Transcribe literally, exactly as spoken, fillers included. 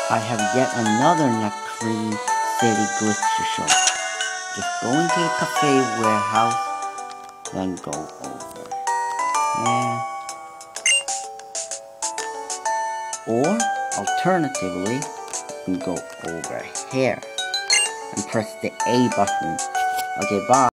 I have yet another Nakri City glitch to show. Just go into the cafe warehouse, then go over. Yeah. Or, alternatively, you can go over here and press the A button. Okay, bye.